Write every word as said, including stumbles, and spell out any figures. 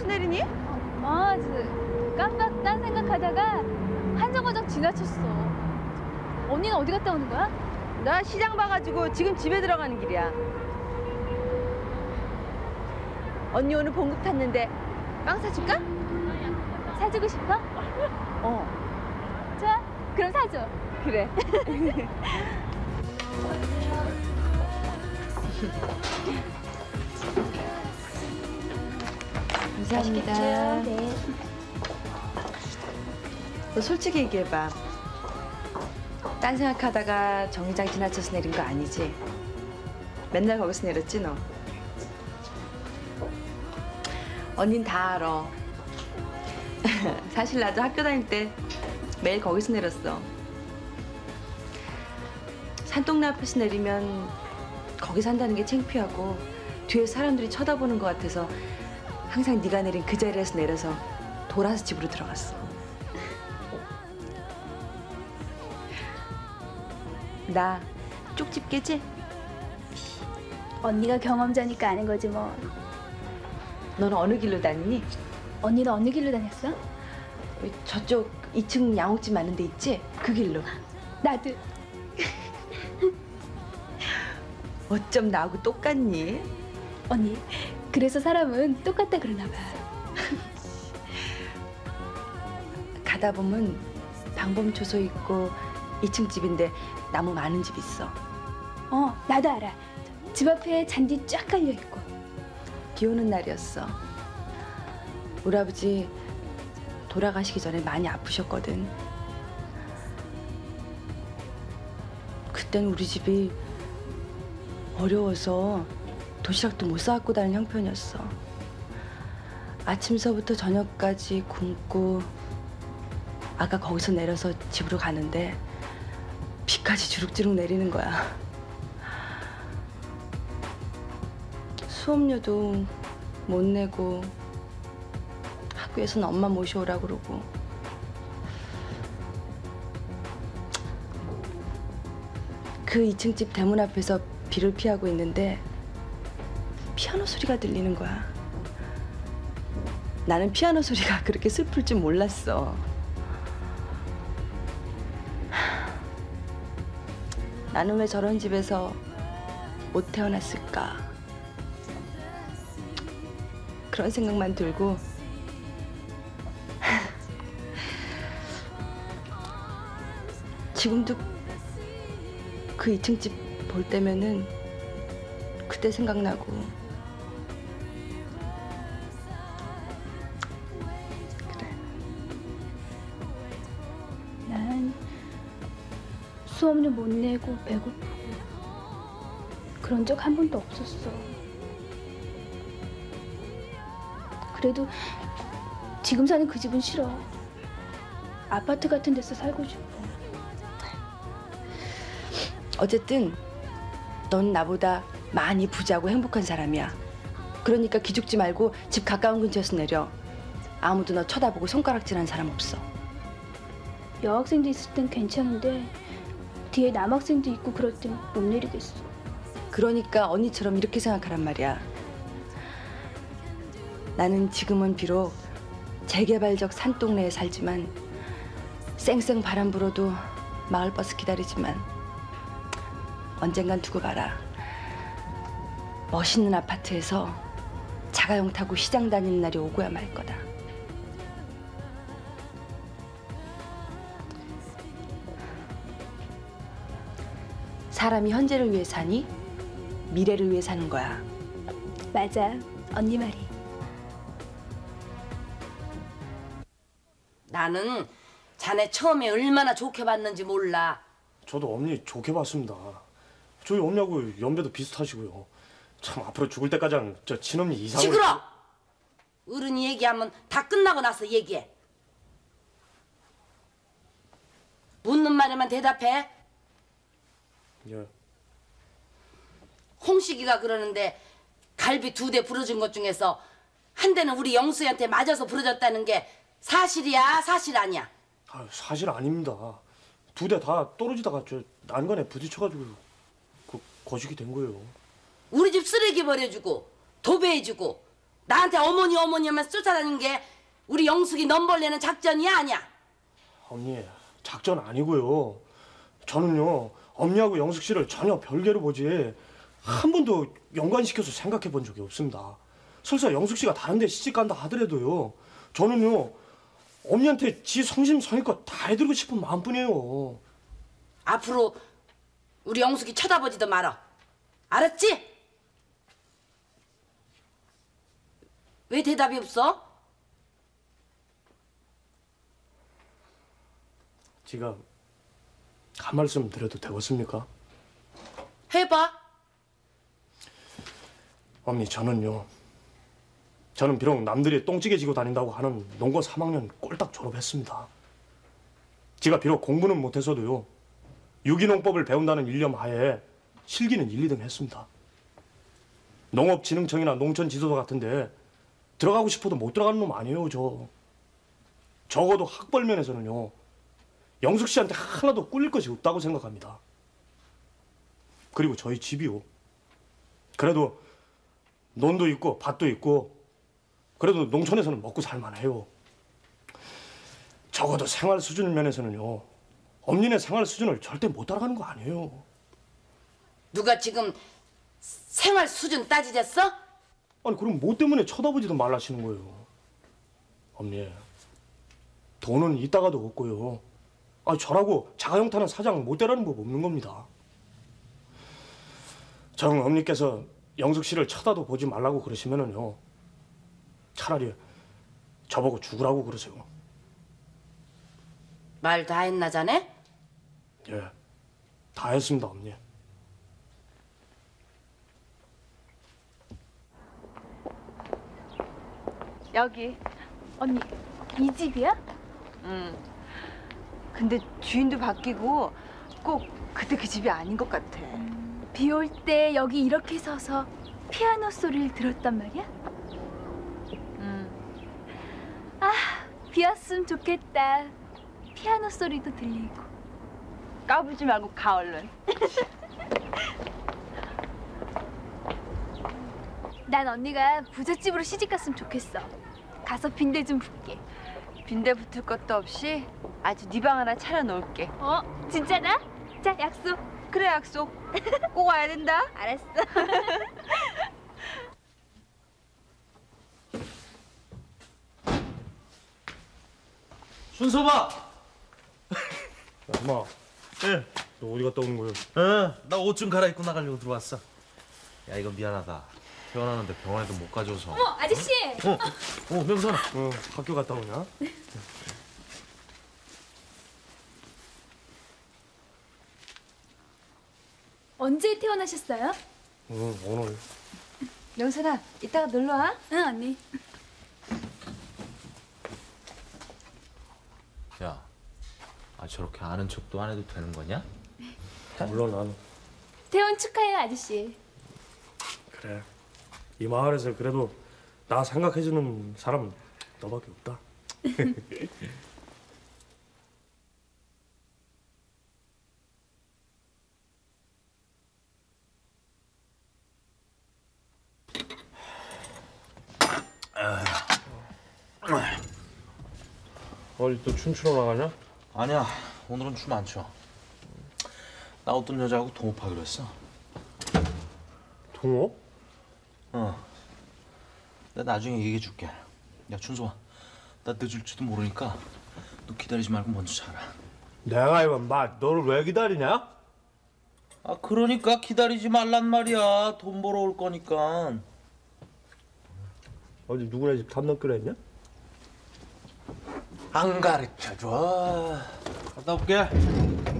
거기서 내리니? 아, 깜빡 딴 생각하다가 한 정거장 지나쳤어. 언니는 어디 갔다 오는 거야? 나 시장 봐가지고 지금 집에 들어가는 길이야. 언니 오늘 봉급 탔는데 빵 사줄까? 사주고 싶어? 어. 좋아, 그럼 사줘. 그래. 감사합니다. 네. 너 솔직히 얘기해봐. 딴 생각하다가 정류장 지나쳐서 내린 거 아니지? 맨날 거기서 내렸지 너? 언닌 다 알아. 사실 나도 학교 다닐 때 매일 거기서 내렸어. 산동네 앞에서 내리면 거기 산다는 게 창피하고 뒤에 사람들이 쳐다보는 것 같아서 항상 네가 내린 그 자리에서 내려서 돌아서 집으로 들어갔어. 나 쪽집 깨지? 언니가 경험자니까 아는 거지 뭐. 너는 어느 길로 다니니? 언니는 어느 길로 다녔어? 저쪽 이 층 양옥집 많은 데 있지? 그 길로. 나도. 어쩜 나하고 똑같니? 언니, 그래서 사람은 똑같다 그러나 봐. 가다 보면 방범초소 있고 이 층 집인데 나무 많은 집 있어. 어, 나도 알아. 집 앞에 잔디 쫙 깔려 있고. 비 오는 날이었어. 우리 아버지 돌아가시기 전에 많이 아프셨거든. 그땐 우리 집이 어려워서 도시락도 못 싸갖고 다니는 형편이었어. 아침서부터 저녁까지 굶고 아까 거기서 내려서 집으로 가는데 비까지 주룩주룩 내리는 거야. 수업료도 못 내고 학교에서는 엄마 모셔오라 그러고. 그 이 층 집 대문 앞에서 비를 피하고 있는데 피아노 소리가 들리는 거야. 나는 피아노 소리가 그렇게 슬플 줄 몰랐어. 나는 왜 저런 집에서 못 태어났을까? 그런 생각만 들고 지금도 그 이 층 집 볼 때면은 그때 생각나고. 그래. 난 수업료 못 내고 배고프고 그런 적 한 번도 없었어. 그래도 지금 사는 그 집은 싫어. 아파트 같은 데서 살고 싶어. 어쨌든 넌 나보다 많이 부자고 행복한 사람이야. 그러니까 기죽지 말고 집 가까운 근처에서 내려. 아무도 너 쳐다보고 손가락질하는 사람 없어. 여학생도 있을 땐 괜찮은데 뒤에 남학생도 있고 그럴 땐 못 내리겠어. 그러니까 언니처럼 이렇게 생각하란 말이야. 나는 지금은 비록 재개발적 산동네에 살지만 쌩쌩 바람 불어도 마을버스 기다리지만 언젠간 두고 봐라. 멋있는 아파트에서 자가용 타고 시장 다니는 날이 오고야 말 거다. 사람이 현재를 위해 사니 미래를 위해 사는 거야. 맞아, 언니 말이. 나는 자네 처음에 얼마나 좋게 봤는지 몰라. 저도 언니 좋게 봤습니다. 저희 언니하고 연배도 비슷하시고요. 참 앞으로 죽을 때까지 저 친언니 이상을... 시끄러! 어른이 얘기하면 다 끝나고 나서 얘기해. 묻는 말에만 대답해. 예. 홍식이가 그러는데 갈비 두 대 부러진 것 중에서 한 대는 우리 영수이한테 맞아서 부러졌다는 게 사실이야, 사실 아니야? 아, 사실 아닙니다. 두 대 다 떨어지다가 저 난간에 부딪혀가지고 그 거식이 된 거예요. 우리 집 쓰레기 버려주고 도배해주고 나한테 어머니 어머니 하면서 쫓아다니는 게 우리 영숙이 넘벌내는 작전이야 아니야? 언니, 작전 아니고요. 저는요, 엄니하고 영숙 씨를 전혀 별개로 보지 한 번도 연관시켜서 생각해 본 적이 없습니다. 설사 영숙 씨가 다른 데 시집 간다 하더라도요, 저는요, 엄니한테 지 성심성의껏 다 해드리고 싶은 마음뿐이에요. 앞으로 우리 영숙이 쳐다보지도 말아. 알았지? 왜 대답이 없어? 제가 한 말씀 드려도 되겠습니까? 해봐. 어머니, 저는요, 저는 비록 남들이 똥찌개 지고 다닌다고 하는 농고 삼 학년 꼴딱 졸업했습니다. 제가 비록 공부는 못해서도요, 유기농법을 배운다는 일념 하에 실기는 일, 이 등 했습니다. 농업진흥청이나 농촌지도서 같은데 들어가고 싶어도 못 들어가는 놈 아니에요, 저. 적어도 학벌 면에서는요, 영숙 씨한테 하나도 꿀릴 것이 없다고 생각합니다. 그리고 저희 집이요, 그래도 논도 있고 밭도 있고 그래도 농촌에서는 먹고 살만해요. 적어도 생활 수준 면에서는요, 엄니네 생활 수준을 절대 못 따라가는 거 아니에요. 누가 지금 생활 수준 따지겠어? 아니, 그럼 뭐 때문에 쳐다보지도 말라시는 거예요? 엄니, 돈은 있다가도 없고요, 아, 저라고 자가용 타는 사장 못 되라는 법 없는 겁니다. 정 엄니께서 영숙 씨를 쳐다도 보지 말라고 그러시면은요, 차라리 저보고 죽으라고 그러세요. 말 다 했나 자네? 예, 다 했습니다, 엄니. 여기. 언니, 이 집이야? 응. 근데 주인도 바뀌고 꼭 그때 그 집이 아닌 것 같아. 비 올 때 여기 이렇게 서서 피아노 소리를 들었단 말이야? 응. 아, 비 왔으면 좋겠다. 피아노 소리도 들리고. 까불지 말고 가 얼른. 난 언니가 부잣집으로 시집 갔으면 좋겠어. 가서 빈대 좀 붓게. 빈대 붙을 것도 없이 아주 네 방 하나 차려놓을게. 어? 진짜나? 자, 약속. 그래, 약속. 꼭 와야 된다. 알았어. 순서봐. 엄마, 예. 너 어디 갔다 오는 거예요? 어, 나 옷 좀 갈아입고 나가려고 들어왔어. 야, 이거 미안하다. 퇴원하는데 병원에도 못 가줘서. 어머, 아저씨. 어, 어, 명선아. 어, 학교 갔다 오냐? 언제 태어나셨어요? 응, 오늘. 명선아, 이따가 놀러 와. 응, 언니. 야, 아 저렇게 아는 척도 안 해도 되는 거냐? 물론 나는. 태원 축하해요, 아저씨. 그래, 이 마을에서 그래도 나 생각해주는 사람은 너밖에 없다. 어디 또 춤추러 나가냐? 아니야, 오늘은 춤 안 춰. 나 어떤 여자하고 동업하기로 했어. 동호? 어. 내가 나중에 얘기해 줄게. 야, 춘소아, 나 늦을지도 모르니까 너 기다리지 말고 먼저 자라. 내가 이건 마, 너를 왜 기다리냐? 아, 그러니까 기다리지 말란 말이야. 돈 벌어 올 거니까. 어디 누구네 집 탐넘기로 했냐? 안 가르쳐줘. 갔다 올게.